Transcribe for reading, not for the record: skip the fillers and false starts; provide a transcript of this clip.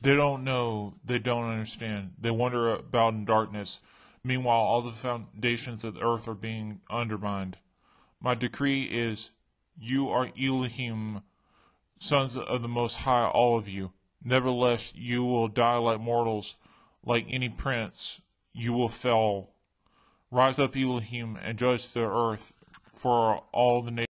They don't know, they don't understand. They wander about in darkness. Meanwhile, all the foundations of the earth are being undermined. My decree is, you are Elohim, sons of the Most High, all of you. Nevertheless, you will die like mortals, like any prince, you will fall. Rise up, Elohim, and judge the earth for all the nations.